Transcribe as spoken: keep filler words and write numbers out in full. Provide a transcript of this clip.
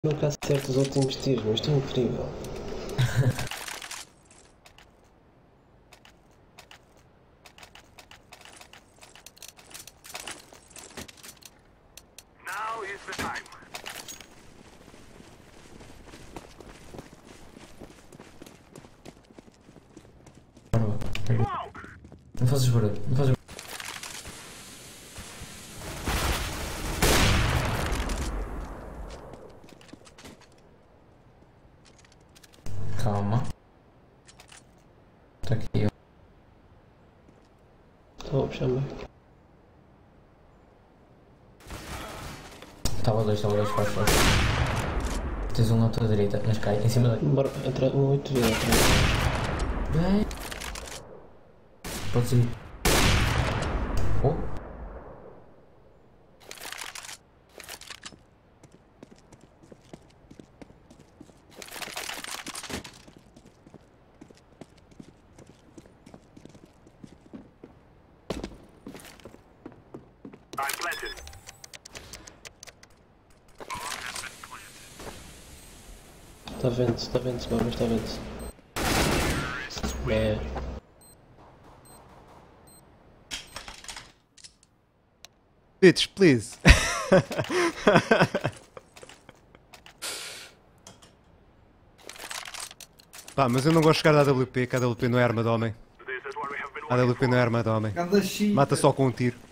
Nunca acerto os últimos tiros, mas isto é incrível. Now is the time. Não fazes barulho, não fazes barulho. Calma. Está aqui. Estou a puxar bem. Estava dois, estava dois, faz, faz. Tens um à tua direita, mas cai, em cima daqui. Bora, atrás, um oito vezes atrás. Bem. Podes ir. Oh. I'm planted. Está vento, está vento, mano, está vento. É. Bitch, please. Pá, mas eu não gosto de jogar da A W P, que a AWP não é arma de homem. This is what we have been A waiting AWP não é arma de homem. Ganda shit. Mata só com um tiro.